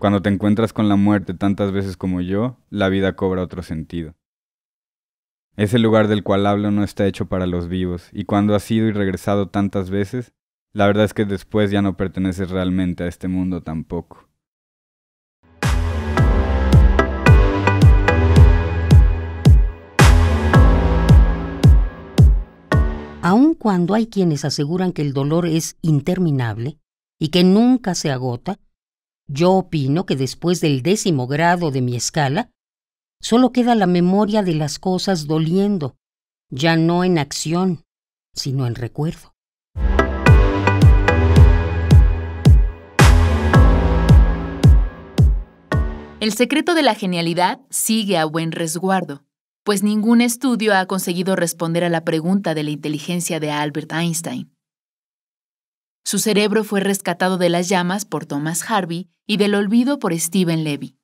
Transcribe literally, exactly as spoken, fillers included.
Cuando te encuentras con la muerte tantas veces como yo, la vida cobra otro sentido. Ese lugar del cual hablo no está hecho para los vivos, y cuando has ido y regresado tantas veces, la verdad es que después ya no perteneces realmente a este mundo tampoco. Aun cuando hay quienes aseguran que el dolor es interminable y que nunca se agota, yo opino que después del décimo grado de mi escala, solo queda la memoria de las cosas doliendo, ya no en acción, sino en recuerdo. El secreto de la genialidad sigue a buen resguardo, pues ningún estudio ha conseguido responder a la pregunta de la inteligencia de Albert Einstein. Su cerebro fue rescatado de las llamas por Thomas Harvey y del olvido por Stephen Levy.